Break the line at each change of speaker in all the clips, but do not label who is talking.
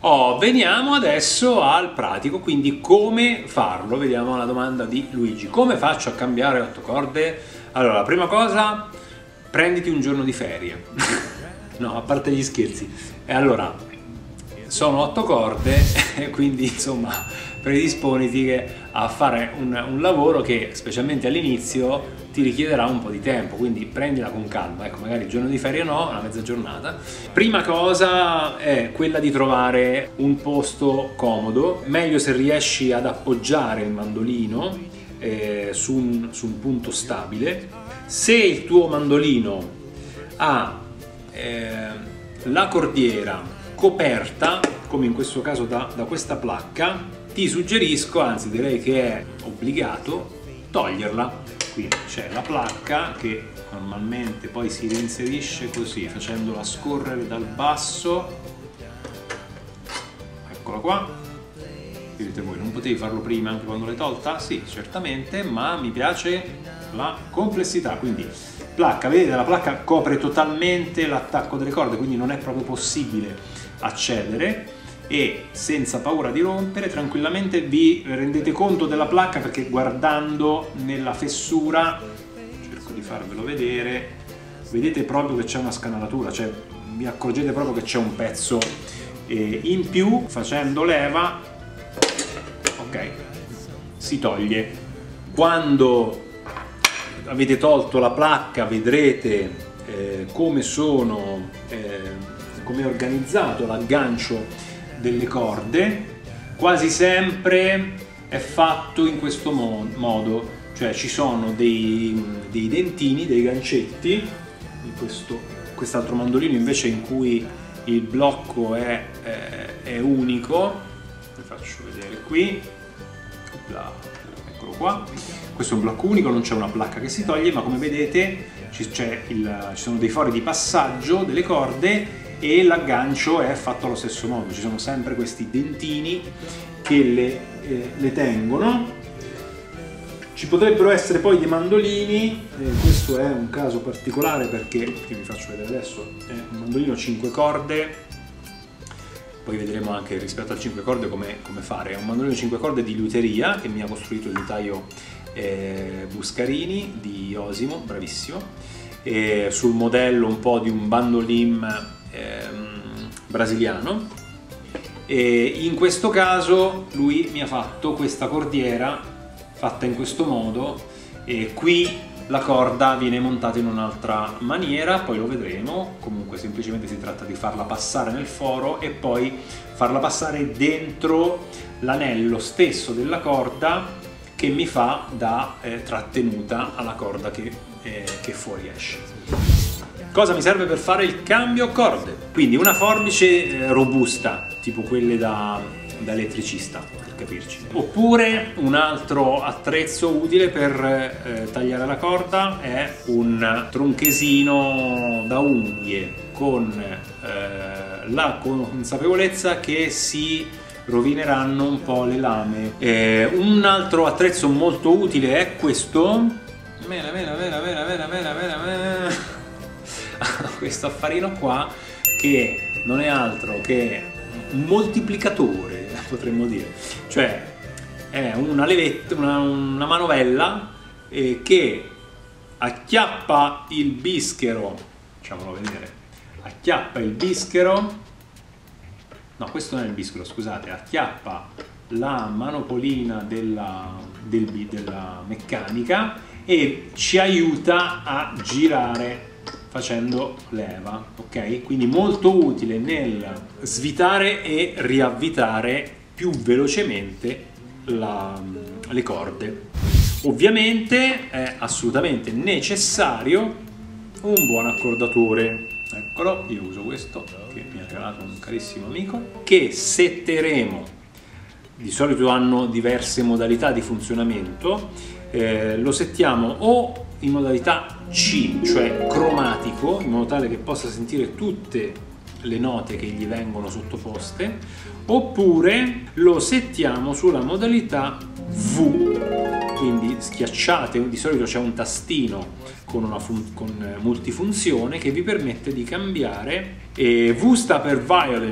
Oh, veniamo adesso al pratico, quindi come farlo? Vediamo la domanda di Luigi. Come faccio a cambiare 8 corde? Allora, la prima cosa, prenditi un giorno di ferie. No, a parte gli scherzi. E allora, sono 8 corde, quindi insomma predisponiti a fare un lavoro che specialmente all'inizio ti richiederà un po' di tempo, quindi prendila con calma, ecco, magari il giorno di ferie no, una mezza giornata. Prima cosa è quella di trovare un posto comodo, meglio se riesci ad appoggiare il mandolino su un punto stabile. Se il tuo mandolino ha la cordiera coperta, come in questo caso da questa placca, ti suggerisco, anzi direi che è obbligato, toglierla. Qui c'è la placca che normalmente poi si reinserisce così, facendola scorrere dal basso. Eccola qua. Direte voi, non potevi farlo prima anche quando l'hai tolta? Sì, certamente, ma mi piace la complessità. Quindi placca, vedete, la placca copre totalmente l'attacco delle corde, quindi non è proprio possibile accedere, e senza paura di rompere tranquillamente vi rendete conto della placca, perché guardando nella fessura, cerco di farvelo vedere, vedete proprio che c'è una scanalatura, cioè vi accorgete proprio che c'è un pezzo in più. Facendo leva, ok, si toglie. Quando avete tolto la placca vedrete come è organizzato l'aggancio delle corde. Quasi sempre è fatto in questo modo, cioè ci sono dei dentini, dei gancetti. Quest'altro mandolino invece in cui il blocco è unico, vi faccio vedere qui, eccolo qua. Questo è un blocco unico, non c'è una placca che si toglie, ma come vedete ci sono dei fori di passaggio delle corde e l'aggancio è fatto allo stesso modo. Ci sono sempre questi dentini che le tengono. Ci potrebbero essere poi dei mandolini, questo è un caso particolare perché, che vi faccio vedere adesso, è un mandolino 5 corde, poi vedremo anche rispetto al 5 corde come fare. È un mandolino 5 corde di luteria che mi ha costruito il notaio Buscarini di Osimo, bravissimo, sul modello un po' di un bandolim brasiliano, e in questo caso lui mi ha fatto questa cordiera fatta in questo modo, e qui la corda viene montata in un'altra maniera, poi lo vedremo. Comunque semplicemente si tratta di farla passare nel foro e poi farla passare dentro l'anello stesso della corda che mi fa da trattenuta alla corda che fuoriesce. Cosa mi serve per fare il cambio corde? Quindi una forbice robusta, tipo quelle da elettricista, per capirci. Oppure un altro attrezzo utile per tagliare la corda è un tronchesino da unghie con la consapevolezza che si rovineranno un po' le lame. Un altro attrezzo molto utile è questo. Questo affarino qua, che non è altro che un moltiplicatore, potremmo dire, cioè è una levetta, una manovella che acchiappa il bischero, facciamolo vedere, acchiappa il bischero, no, questo non è il bischero, scusate, acchiappa la manopolina della meccanica e ci aiuta a girare facendo leva, ok? Quindi molto utile nel svitare e riavvitare più velocemente le corde. Ovviamente è assolutamente necessario un buon accordatore. Eccolo, io uso questo che mi ha regalato un carissimo amico, che setteremo. Di solito hanno diverse modalità di funzionamento. Lo settiamo o in modalità C, cioè cromatico, in modo tale che possa sentire tutte le note che gli vengono sottoposte, oppure lo settiamo sulla modalità V, quindi schiacciate. Di solito c'è un tastino con multifunzione che vi permette di cambiare, e V sta per violin,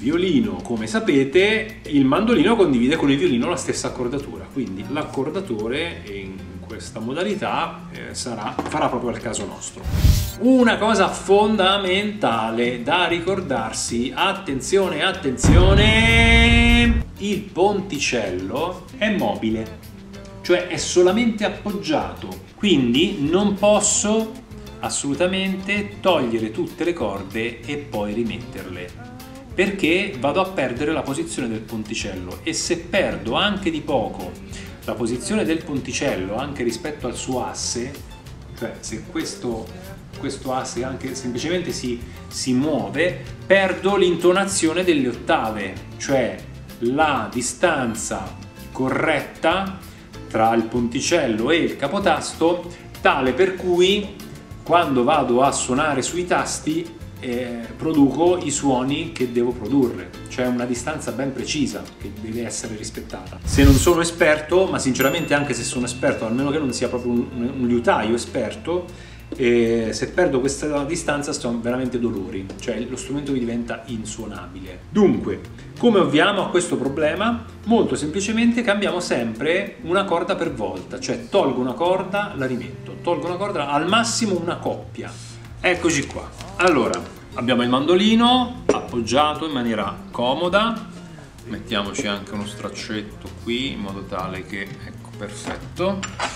violino, come sapete, il mandolino condivide con il violino la stessa accordatura, quindi l'accordatore in questa modalità farà proprio al caso nostro. Una cosa fondamentale da ricordarsi, attenzione, attenzione, il ponticello è mobile, cioè è solamente appoggiato, quindi non posso assolutamente togliere tutte le corde e poi rimetterle, perché vado a perdere la posizione del ponticello, e se perdo anche di poco la posizione del ponticello anche rispetto al suo asse, cioè se questo asse anche semplicemente si muove, perdo l'intonazione delle ottave, cioè la distanza corretta tra il ponticello e il capotasto, tale per cui quando vado a suonare sui tasti produco i suoni che devo produrre, cioè una distanza ben precisa che deve essere rispettata. Se non sono esperto, ma sinceramente anche se sono esperto, almeno che non sia proprio un liutaio esperto, se perdo questa distanza sto veramente dolori, cioè lo strumento mi diventa insuonabile. Dunque, come ovviamo a questo problema? Molto semplicemente cambiamo sempre una corda per volta, cioè tolgo una corda, la rimetto, tolgo una corda, al massimo una coppia. Eccoci qua. Allora, abbiamo il mandolino appoggiato in maniera comoda, mettiamoci anche uno straccetto qui in modo tale che, ecco, perfetto.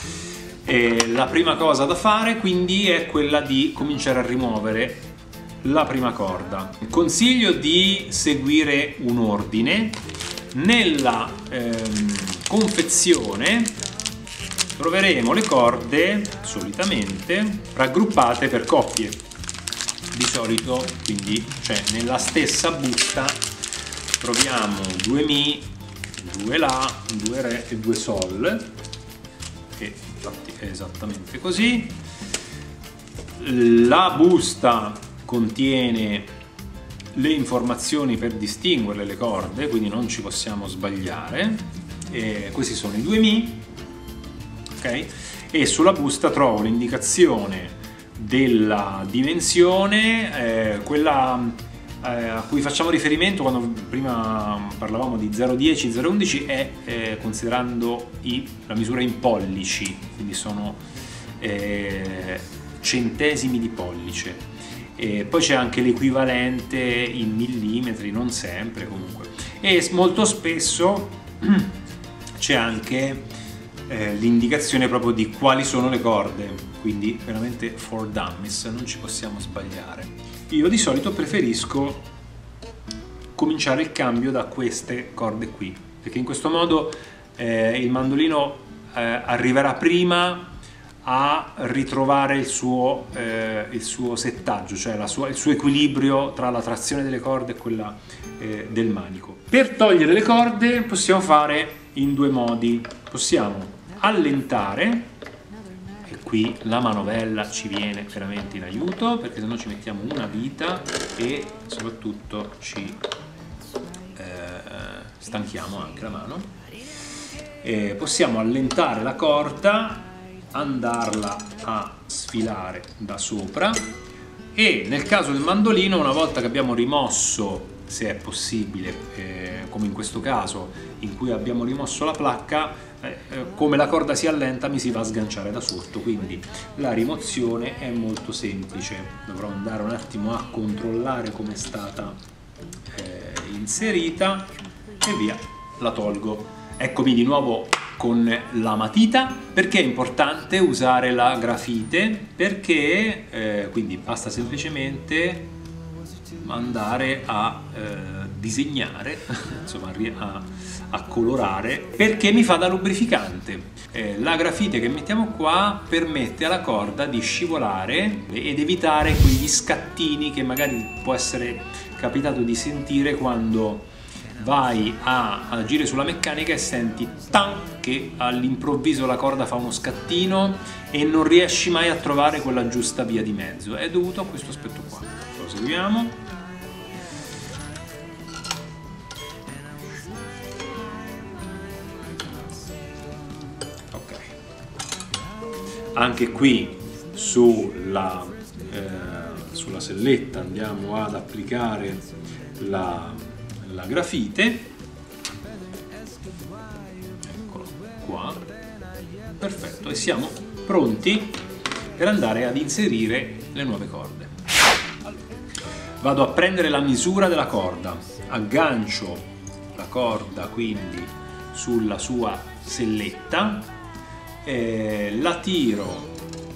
E la prima cosa da fare quindi è quella di cominciare a rimuovere la prima corda. Consiglio di seguire un ordine. Nella confezione troveremo le corde solitamente raggruppate per coppie, di solito, quindi cioè nella stessa busta troviamo 2 Mi, 2 La, 2 Re e 2 Sol, e infatti è esattamente così. La busta contiene le informazioni per distinguere le corde, quindi non ci possiamo sbagliare. E questi sono i 2 Mi, ok? E sulla busta trovo l'indicazione della dimensione, quella a cui facciamo riferimento quando prima parlavamo di 0,10, 0,11 è considerando la misura in pollici, quindi sono centesimi di pollice. E poi c'è anche l'equivalente in millimetri, non sempre comunque, e molto spesso c'è anche l'indicazione proprio di quali sono le corde, quindi veramente for dummies, non ci possiamo sbagliare. Io di solito preferisco cominciare il cambio da queste corde qui, perché in questo modo il mandolino arriverà prima a ritrovare il suo settaggio, cioè il suo equilibrio tra la trazione delle corde e quella del manico. Per togliere le corde possiamo fare in 2 modi. Possiamo allentare, e qui la manovella ci viene veramente in aiuto, perché se no ci mettiamo una vita e soprattutto ci stanchiamo anche la mano. Possiamo allentare la corda, andarla a sfilare da sopra, e nel caso del mandolino, una volta che abbiamo rimosso, se è possibile, come in questo caso in cui abbiamo rimosso la placca, come la corda si allenta mi si va a sganciare da sotto, quindi la rimozione è molto semplice. Dovrò andare un attimo a controllare come è stata inserita e via, la tolgo. Eccomi di nuovo con la matita. Perché è importante usare la grafite? Perché quindi basta semplicemente andare a disegnare, insomma a colorare, perché mi fa da lubrificante. La grafite che mettiamo qua permette alla corda di scivolare ed evitare quegli scattini che magari può essere capitato di sentire quando vai a agire sulla meccanica e senti tan che all'improvviso la corda fa uno scattino e non riesci mai a trovare quella giusta via di mezzo. È dovuto a questo aspetto qua. Proseguiamo. Ok. Anche qui sulla selletta andiamo ad applicare la la grafite, eccolo qua, perfetto, e siamo pronti per andare ad inserire le nuove corde. Vado a prendere la misura della corda, aggancio la corda quindi sulla sua selletta, la tiro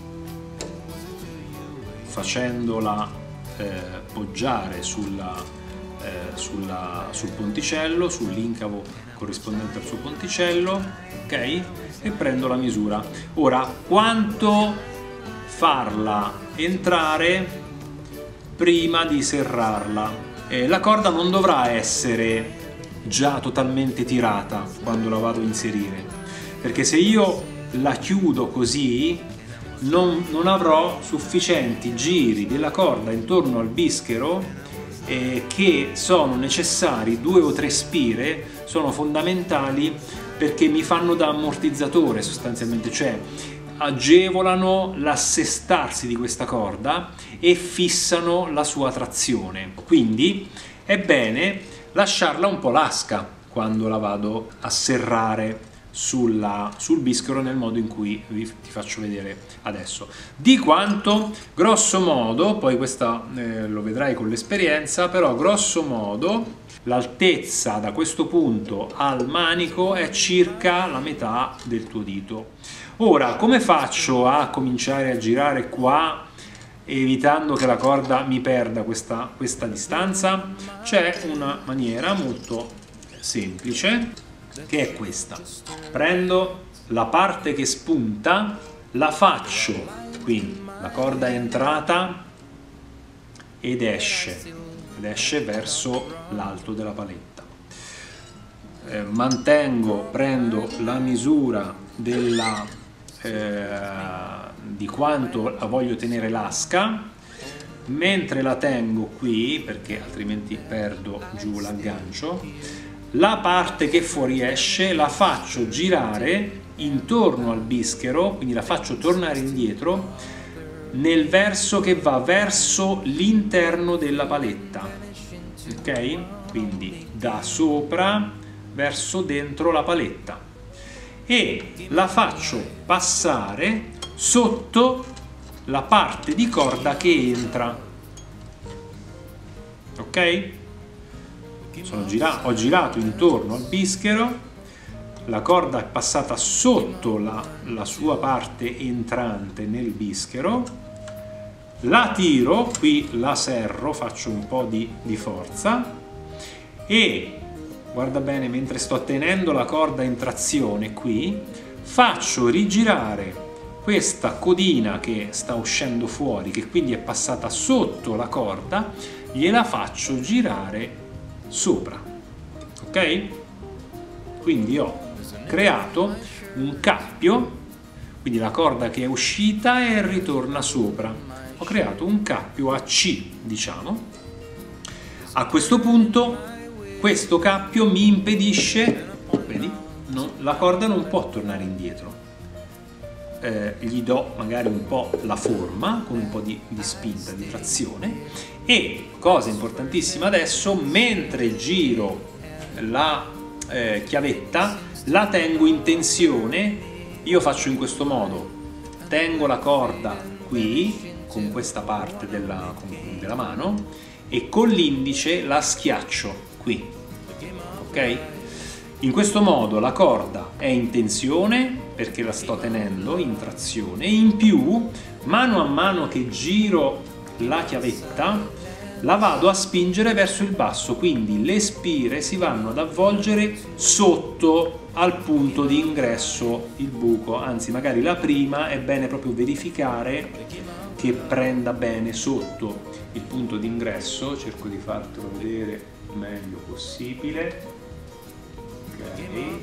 facendola poggiare sul ponticello, sull'incavo corrispondente al suo ponticello, ok? E prendo la misura. Ora, quanto farla entrare prima di serrarla? La corda non dovrà essere già totalmente tirata quando la vado a inserire, perché se io la chiudo così non avrò sufficienti giri della corda intorno al bischero, che sono necessari. 2 o 3 spire sono fondamentali perché mi fanno da ammortizzatore sostanzialmente, cioè agevolano l'assestarsi di questa corda e fissano la sua trazione. Quindi è bene lasciarla un po' lasca quando la vado a serrare sul bischero nel modo in cui ti faccio vedere adesso. Di quanto? Grosso modo, poi questa lo vedrai con l'esperienza, però grosso modo l'altezza da questo punto al manico è circa la metà del tuo dito. Ora, come faccio a cominciare a girare qua evitando che la corda mi perda questa distanza? C'è una maniera molto semplice, che è questa. Prendo la parte che spunta, la faccio qui, la corda è entrata ed esce verso l'alto della paletta. Prendo la misura di quanto la voglio tenere lasca, mentre la tengo qui, perché altrimenti perdo giù l'aggancio. La parte che fuoriesce la faccio girare intorno al bischero, quindi la faccio tornare indietro nel verso che va verso l'interno della paletta, ok? Quindi da sopra verso dentro la paletta, e la faccio passare sotto la parte di corda che entra, ok? Ho girato intorno al bischero, la corda è passata sotto la sua parte entrante nel bischero, la tiro, qui la serro, faccio un po' di forza e, guarda bene, mentre sto tenendo la corda in trazione qui, faccio rigirare questa codina che sta uscendo fuori, che quindi è passata sotto la corda, gliela faccio girare sopra, ok? Quindi ho creato un cappio, quindi la corda che è uscita e ritorna sopra. Ho creato un cappio a C, diciamo. A questo punto questo cappio mi impedisce, vedi, la corda non può tornare indietro. Gli do magari un po' la forma con un po' di spinta, di trazione. E cosa importantissima adesso, mentre giro la chiavetta la tengo in tensione. Io faccio in questo modo: tengo la corda qui con questa parte della mano e con l'indice la schiaccio qui, ok? In questo modo la corda è in tensione perché la sto tenendo in trazione, e in più, mano a mano che giro la chiavetta, la vado a spingere verso il basso, quindi le spire si vanno ad avvolgere sotto al punto di ingresso, il buco. Anzi, magari la prima è bene proprio verificare che prenda bene sotto il punto di ingresso. Cerco di fartelo vedere il meglio possibile. Okay.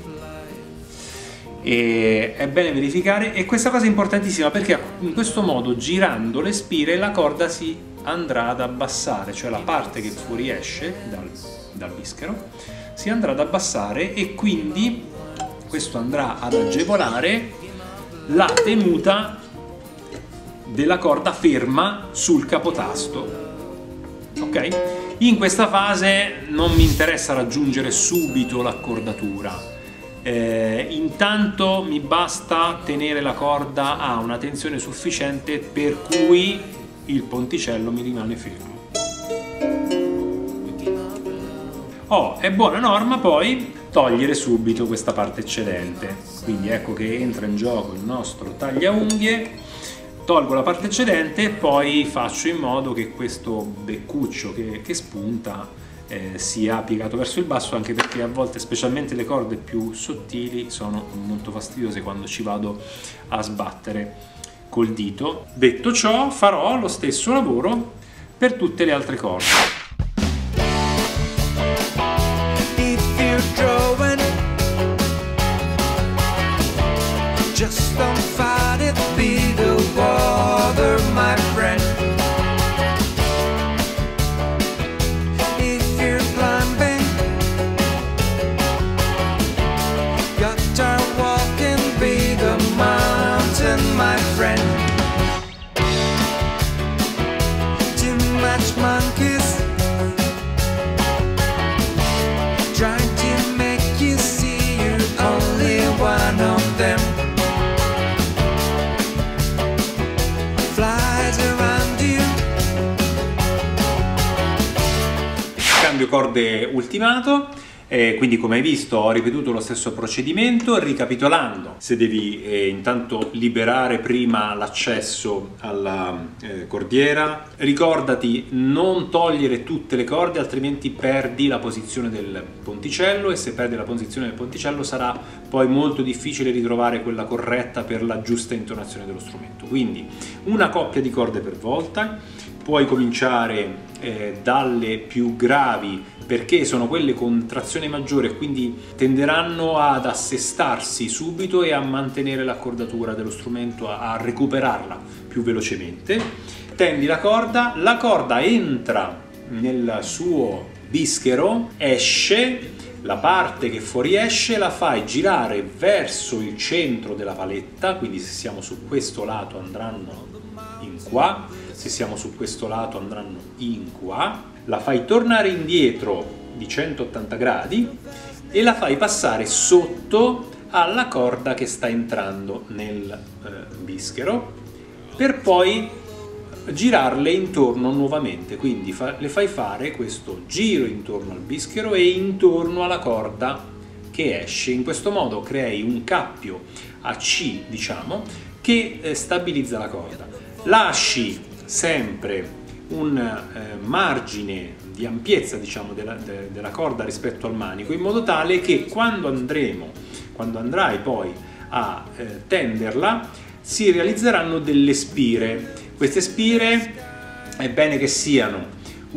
E è bene verificare, e questa cosa è importantissima perché in questo modo, girando le spire, la corda si andrà ad abbassare, cioè la parte che fuoriesce dal bischero si andrà ad abbassare, e quindi questo andrà ad agevolare la tenuta della corda ferma sul capotasto, ok? In questa fase non mi interessa raggiungere subito l'accordatura. Intanto mi basta tenere la corda a una tensione sufficiente per cui il ponticello mi rimane fermo. È buona norma poi togliere subito questa parte eccedente, quindi ecco che entra in gioco il nostro tagliaunghie. Tolgo la parte eccedente e poi faccio in modo che questo beccuccio che spunta sia piegato verso il basso, anche perché a volte, specialmente le corde più sottili, sono molto fastidiose quando ci vado a sbattere col dito. Detto ciò, farò lo stesso lavoro per tutte le altre corde.
Just don't fight it, be the water, my friend. If you're climbing, gotta walk and be the mountain, my friend. Too much monkeys trying to make you see you're only one of them.
Cambio corde ultimato, quindi come hai visto ho ripetuto lo stesso procedimento. Ricapitolando, se devi intanto liberare prima l'accesso alla cordiera, ricordati non togliere tutte le corde, altrimenti perdi la posizione del ponticello, e se perdi la posizione del ponticello sarà poi molto difficile ritrovare quella corretta per la giusta intonazione dello strumento. Quindi una coppia di corde per volta. Puoi cominciare dalle più gravi, perché sono quelle con trazione maggiore e quindi tenderanno ad assestarsi subito e a mantenere l'accordatura dello strumento, a recuperarla più velocemente. Tendi la corda entra nel suo bischero, esce, la parte che fuoriesce la fai girare verso il centro della paletta, quindi se siamo su questo lato andranno in qua, se siamo su questo lato andranno in qua, la fai tornare indietro di 180 gradi e la fai passare sotto alla corda che sta entrando nel bischero, per poi girarle intorno nuovamente, quindi le fai fare questo giro intorno al bischero e intorno alla corda che esce. In questo modo crei un cappio a C, diciamo, che stabilizza la corda. Lasci sempre un margine di ampiezza, diciamo, della corda rispetto al manico, in modo tale che quando andrai poi a tenderla si realizzeranno delle spire. Queste spire è bene che siano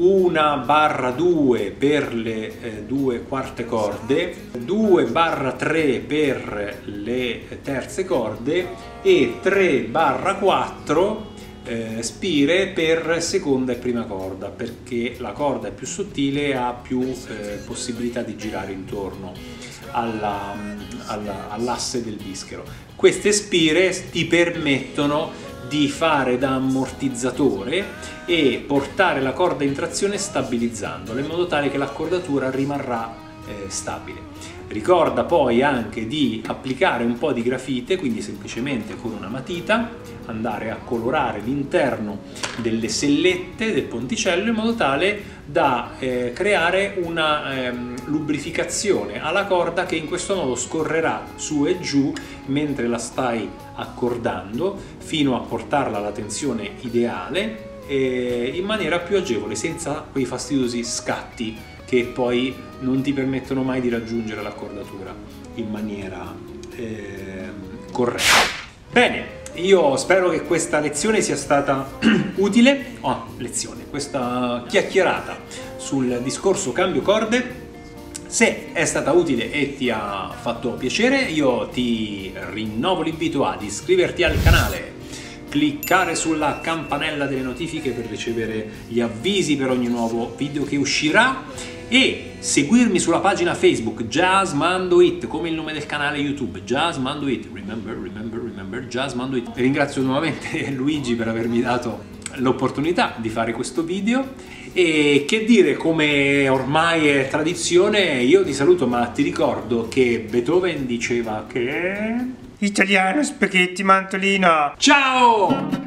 1/2 per le 2 quarte corde, 2/3 per le terze corde e 3/4 spire per seconda e prima corda, perché la corda è più sottile e ha più possibilità di girare intorno all'asse del bischero. Queste spire ti permettono di fare da ammortizzatore e portare la corda in trazione stabilizzandola, in modo tale che l'accordatura rimarrà stabile. Ricorda poi anche di applicare un po' di grafite, quindi semplicemente con una matita andare a colorare l'interno delle sellette del ponticello, in modo tale da creare una lubrificazione alla corda, che in questo modo scorrerà su e giù mentre la stai accordando, fino a portarla alla tensione ideale in maniera più agevole, senza quei fastidiosi scatti che poi non ti permettono mai di raggiungere l'accordatura in maniera corretta. Bene, io spero che questa lezione sia stata utile, questa chiacchierata sul discorso cambio corde. Se è stata utile e ti ha fatto piacere, io ti rinnovo l'invito ad iscriverti al canale, cliccare sulla campanella delle notifiche per ricevere gli avvisi per ogni nuovo video che uscirà e seguirmi sulla pagina Facebook JazzMandoIt, come il nome del canale YouTube, JazzMandoIt, remember JazzMandoIt. Ringrazio nuovamente Luigi per avermi dato l'opportunità di fare questo video E che dire, come ormai è tradizione, io ti saluto, ma ti ricordo che Beethoven diceva che...
Italiano, spaghetti, mantolina.
Ciao!